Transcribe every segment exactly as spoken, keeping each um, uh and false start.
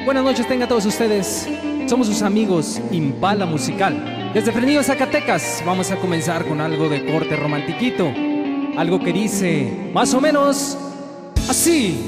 Buenas noches tengan todos ustedes. Somos sus amigos Impala Musical. Desde Fresnillo, Zacatecas, vamos a comenzar con algo de corte romantiquito. Algo que dice más o menos así.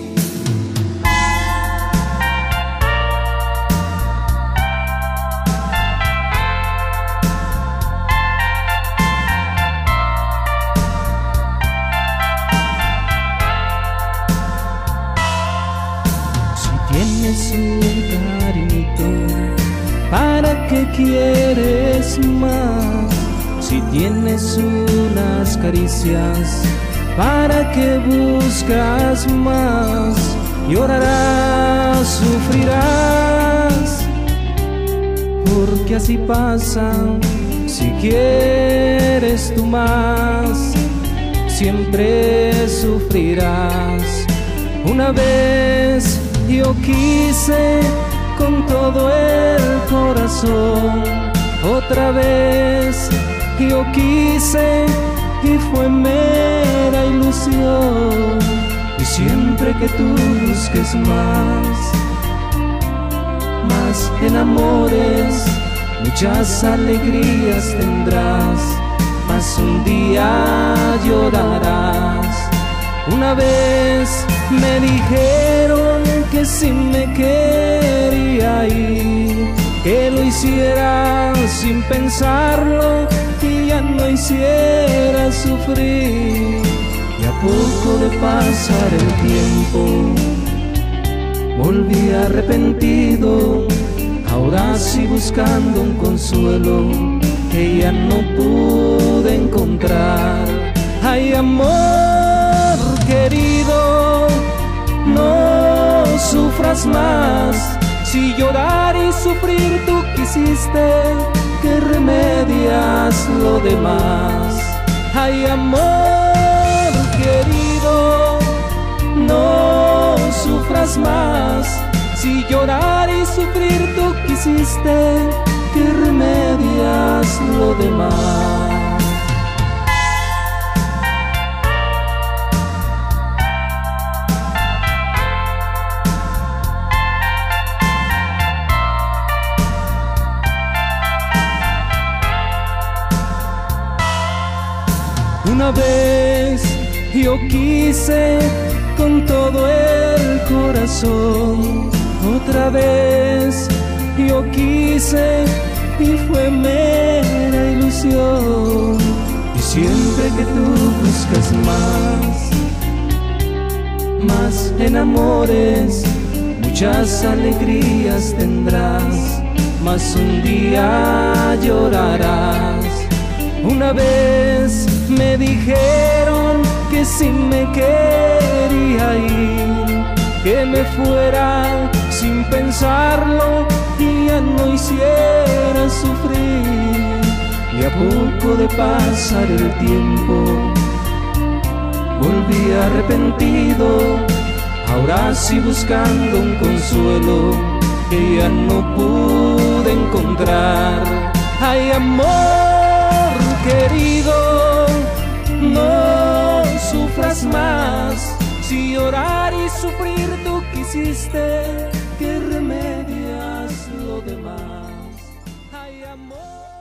Tienes un cariñito, ¿para qué quieres más? Si tienes unas caricias, ¿para qué buscas más? Llorarás, sufrirás, porque así pasa. Si quieres tú más, siempre sufrirás. Una vez yo quise con todo el corazón, otra vez yo quise y fue mera ilusión. Y siempre que tú busques más, más en amores, muchas alegrías tendrás, mas un día llorarás. Una vez me dijeron que si me quería ir, que lo hiciera sin pensarlo y ya no hiciera sufrir. Y a poco de pasar el tiempo, volví arrepentido, ahora sí buscando un consuelo que ya no pude encontrar. Ay, amor querido, no sufras más. Si llorar y sufrir tú quisiste, que remedias lo demás. Ay, amor querido, no sufras más. Si llorar y sufrir tú quisiste, que remedias lo demás. Una vez yo quise con todo el corazón, otra vez yo quise y fue mera ilusión. Y siempre que tú buscas más, más en amores, muchas alegrías tendrás, mas un día llorarás. Una vez me dijeron que si me quería ir, que me fuera sin pensarlo y ya no hiciera sufrir. Y a poco de pasar el tiempo, volví arrepentido, ahora sí buscando un consuelo que ya no pude encontrar. Ay, amor querido, no sufras más. Si llorar y sufrir tú quisiste, que remedias lo demás. Ay, amor.